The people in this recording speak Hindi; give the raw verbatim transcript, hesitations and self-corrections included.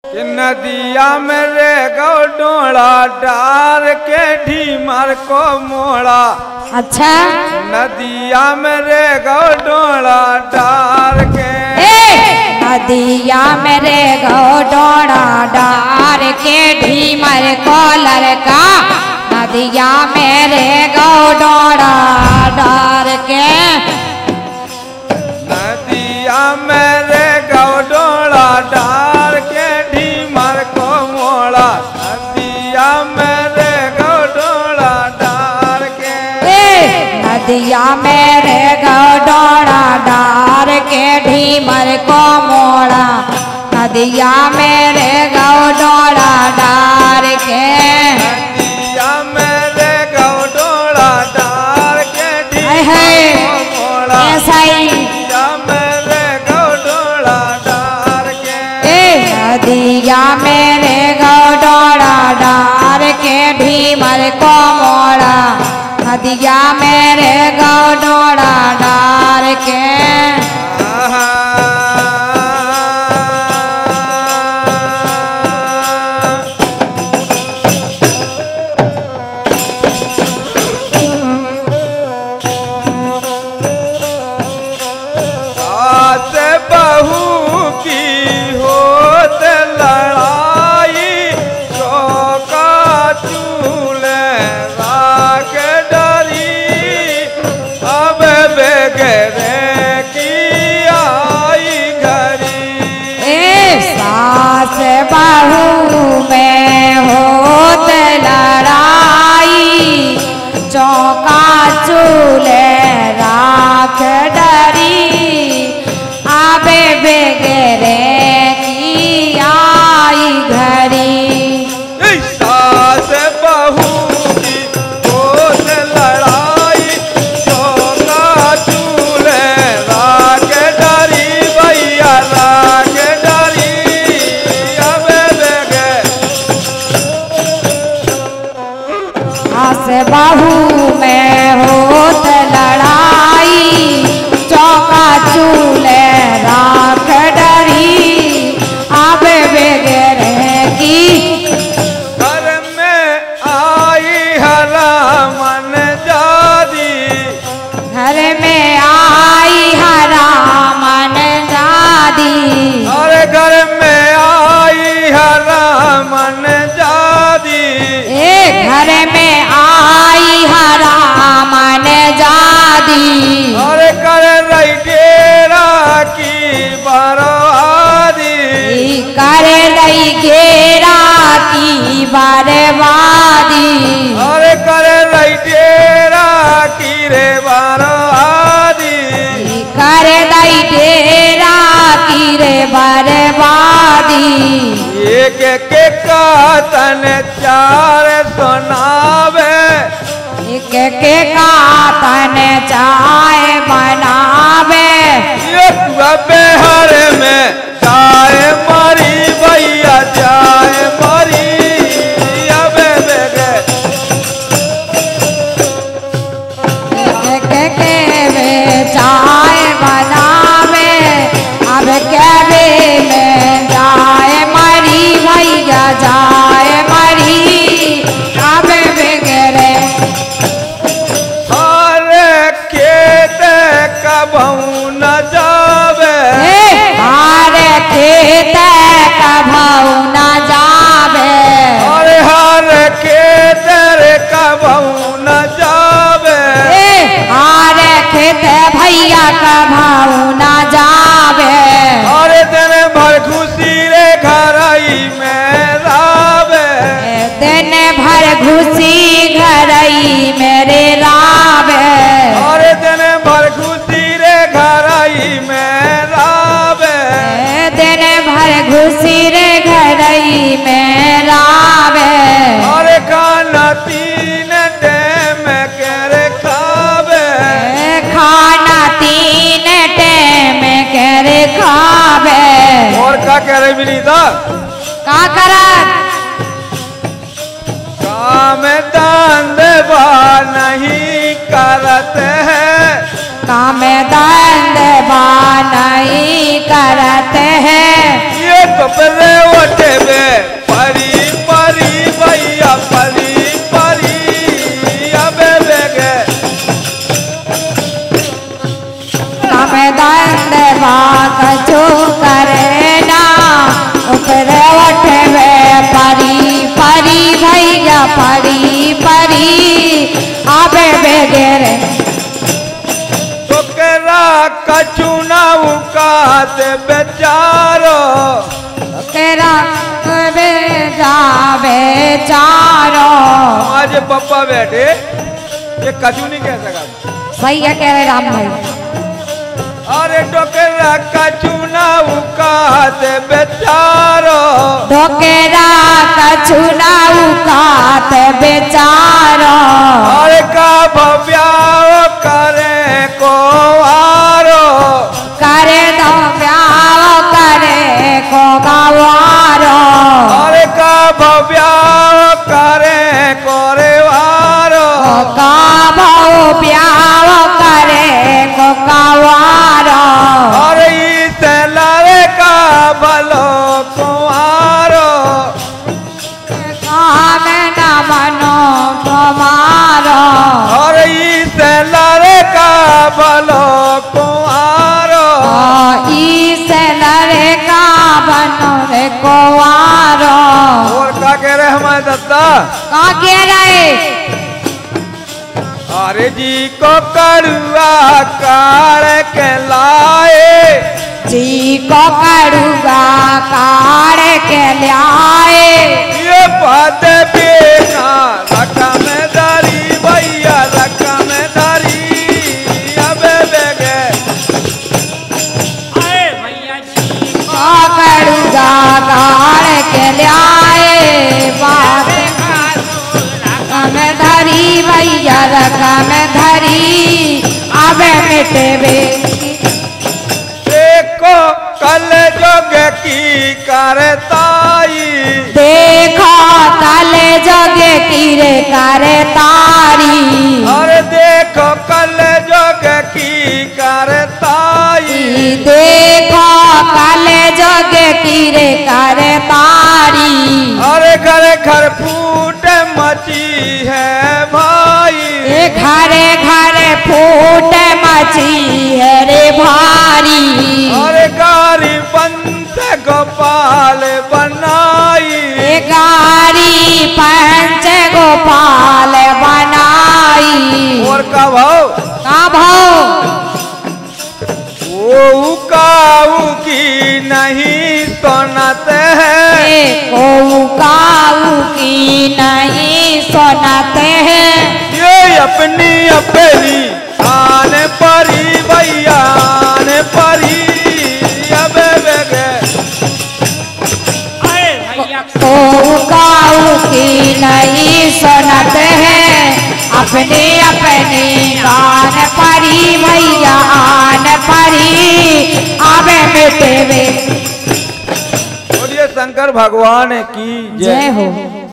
कि नदिया में रे गौ डोला डार के ढीमर को मोड़ा। अच्छा नदिया में रे गौ डोला डार के नदिया में रे गौ डोला डार के ढीमर को लड़का। नदिया में रे गौ डोला डार के नदिया में रे गौ डोला डार के ढीमर को मोड़ा। नदिया में रे गौ डोला डार के नदिया में रे गौ डोला डार के ढीमर को मोड़ा। नदिया में रे गौ डोला डार के नदिया में रे गौ डोला डार के ढीमर को मोड़ा। नदिया में रे गौ डोला डार के नदिया में रे गौ डोला डार के ढीमर को मोड़ा। नदिया में रे गौ डोला डार के बहू में होत लड़ाई चौका चूल्हे राख डरी। आबे बेगरे की आई घड़ी। सास बहू की होत लड़ाई चौका चूल्हे राख डरी। भैया राख डरी बहू में होत लड़ाई चौका चूल्हे राख डरी। अब बेगरे की घर में आई हरा मन जादी। घर में आई हरा मन जादी। अरे घर में आई हरा मन जादी। ए घर में आई हरा मन जादी। अरे कर रही डेरा की बर्बादी। कर रही घेरा की बर्बादी। अरे कर रही डेरा की रे बर्बादी। कर दई डेरा की रे बर्बादी। एक के कातन चार सुनावे। एक के कातन चाय बनावे। बेहर में चाय मरी भैया चाय मरी। अबे बेगे एक के वे चाय बनावे। अब कहवे में जाए मरी भैया जाए मरी। अब बेगरे हरे खेत कबहू न जावे। हारे खेत कभऊ न जावे। अरे हर खेत कबहू न जावे। हारे खेत भैया कभऊ न जावे। अरे दिन भर खुशी रे घरई में रावे। दिन भर घुसी घरई मेरे रावे। अरे दिन भर खुशी रे घरई में रावे। दिन भर घुसी रे घरई में रावे। अरे खाना तीन टाइम कर खावे। खाना तीन टाइम कर खावे। और का कह रही विनीता? का करत काम धंधवा नहीं करत है। काम धंधवा नहीं करत है। ये कपड़े ओटे लगवे जावे चारो। आज पप्पा बैठे ये कछु नहीं कह सका। सही है कह रहे राम भाई। अरे डोकेरा कछु ना उकाते बेचारो। डोकेरा कछु ना उकाते बेचारो। अरे का भव्याओ करे को आरो। करे दो ब्याओ करे को गवारो। अरे का भव्याओ करे कोरे वारो। का भाव ब्याओ करे को गवारो। अरे इसे लारे का भलो कुआरो। काम न मनो तुम्हारो। अरे इसे लारे का भलो कुआरो। इसे लरे का बनो रे कुआरो। और का कह रहे हमारे दत्ता? का कह रहे? अरे जी को कड़ुआ काढ़ के लाए। जी को कड़ुआ काढ़ के लाए। ये बात बेना रखा में दारी भैया रखा में दारी। अबे बेगे को कड़ुआ काढ़ के लाए। बात में धरी भैया रखा में धरी। अब मिटवे देखो कल जोग की करताई। देखो कल जोगे कीरे करे तारी। अरे देखो कल जोग की करताई। देखो कल जोगे कीरे करे तारी। अरे घर घर फूट मची है भाई। घरे घरे फूट मची है रे भारी। अरे गारी पंत गोपाल बनाई। गारी पंच गोपाल बनाई। और का भाव? का भाव? वो काऊ की नहीं सुनते हैं। को काऊ की नहीं सुनाते हैं। ये अपनी अपनी आन परी भैया आन परी। अबे बेगे को काऊ की नहीं सुनाते हैं। अपने अपने आन परी भैया आन परी। आवे मिटे वे बोलिए शंकर भगवान की जय हो।